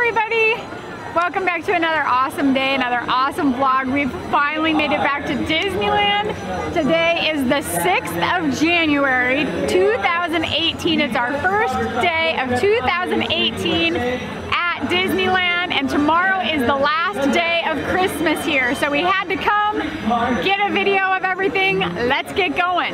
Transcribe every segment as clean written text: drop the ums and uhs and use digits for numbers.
everybody! Welcome back to another awesome day, another awesome vlog. We've finally made it back to Disneyland. Today is the 6th of January, 2018. It's our first day of 2018 at Disneyland, and tomorrow is the last day of Christmas here. So we had to come, get a video of everything. Let's get going.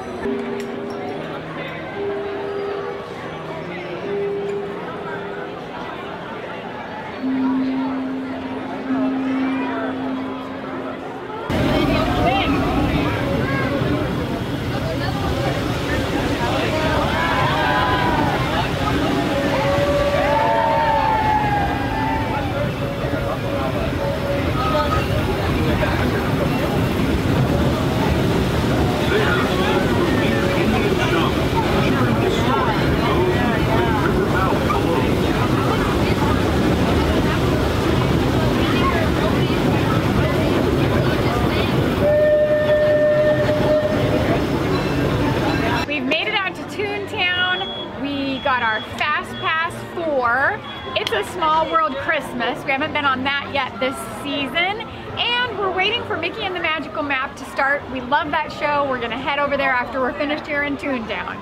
Got our Fast Pass 4. It's a Small World Christmas. We haven't been on that yet this season. And we're waiting for Mickey and the Magical Map to start. We love that show. We're gonna head over there after we're finished here in Toontown.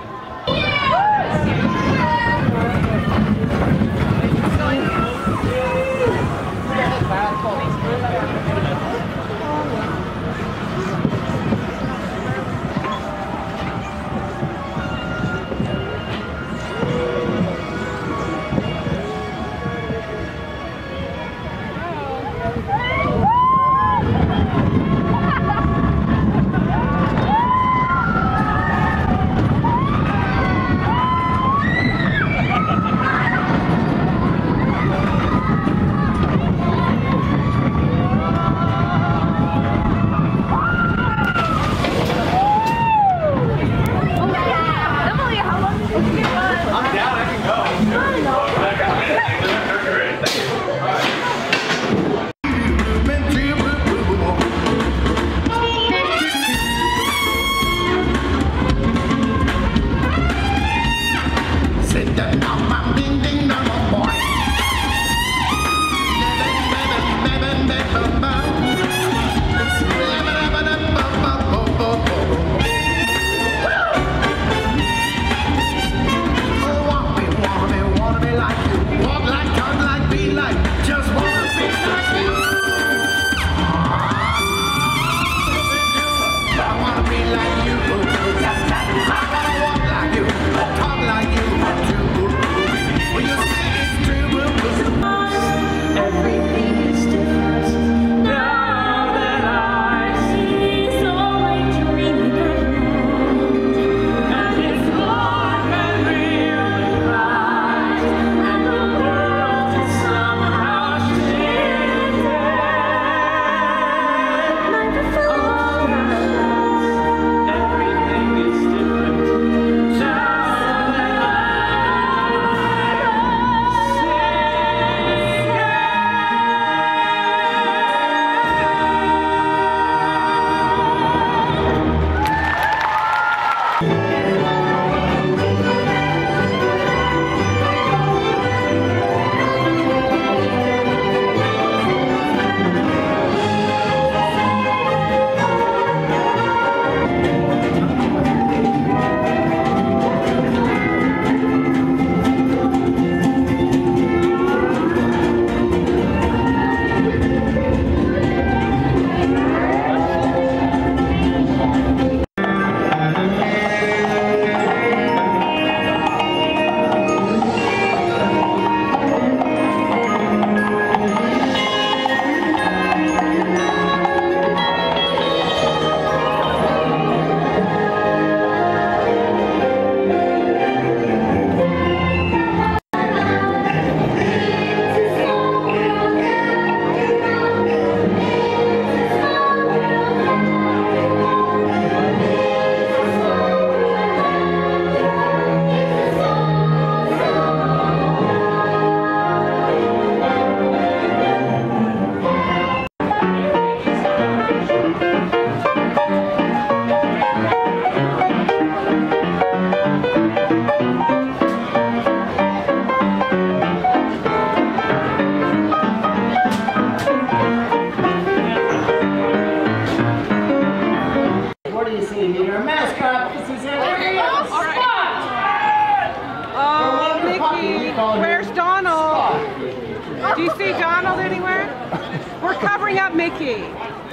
Where's Donald? Do you see Donald anywhere? We're covering up Mickey.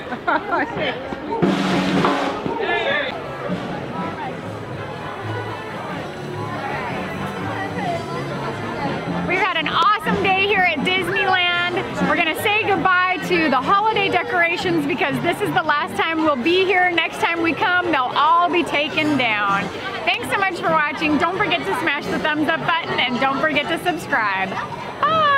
We've had an awesome day here at Disneyland. We're gonna say goodbye to the holiday decorations because this is the last time we'll be here. Next time we come, they'll all be taken down. Thanks so much for watching. Don't forget to smash the thumbs up button and don't forget to subscribe. Bye!